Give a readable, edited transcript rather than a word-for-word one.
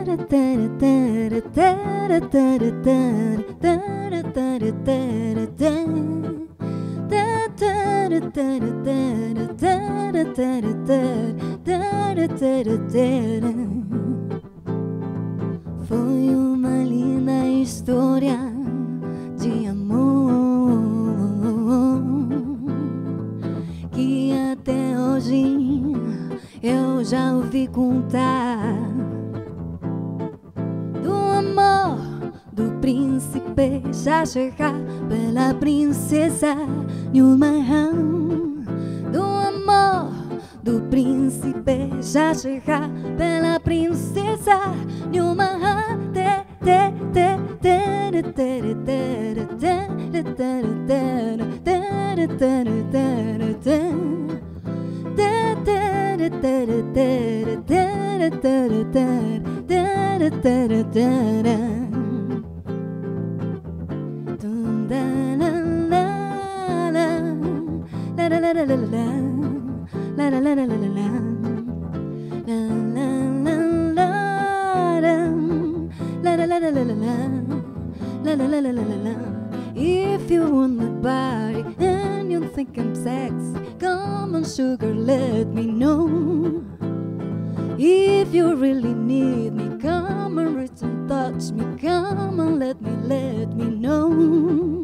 Foi uma linda história de amor que até hoje eu já ouvi contar. Do amor do príncipe já chegar pela princesa nenhuma rã. Do amor do príncipe já chegar pela princesa nenhuma rã. If you want my body and you think I'm sexy, come on sugar, let me know. If you really need me, come and reach and touch me, come and let me know.